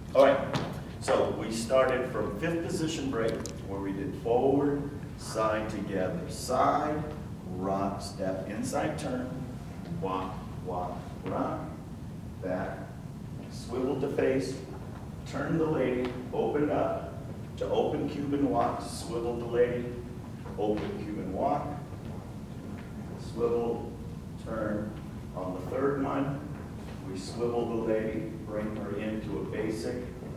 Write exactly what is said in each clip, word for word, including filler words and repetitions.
All right, so we started from fifth position break, where we did forward, side together, side, rock, step, inside turn, walk, walk, rock, back, swivel to face, turn the lady, open up to open Cuban walk, swivel the lady, open Cuban walk, swivel, turn. On the third one, we swivel the lady, bring her into a basic,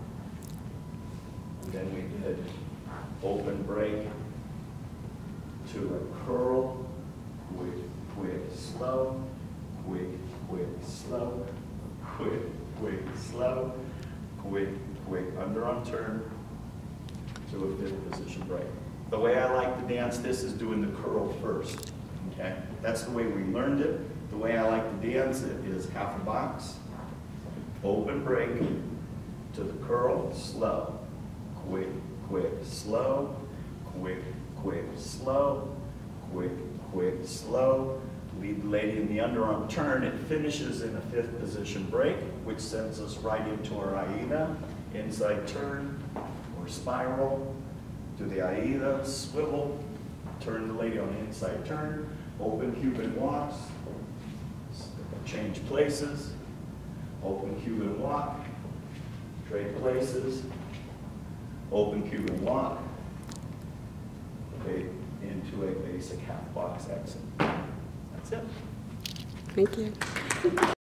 and then we did open break to a curl, quick, quick, slow, quick, quick, slow, quick, quick, slow, quick, quick, underarm turn to a fifth position break. The way I like to dance this is doing the curl first, okay? That's the way we learned it. The way I like to dance it is half a box, open break to the curl, slow, quick, quick, slow, quick, quick, slow, quick, quick, slow. Lead the lady in the underarm turn. It finishes in a fifth position break, which sends us right into our Aida, inside turn or spiral to the Aida, swivel, turn the lady on the inside turn, open Cuban walks, change places, open Cuban walk, trade places, open Cuban walk, okay, into a basic half box exit. That's it. Thank you.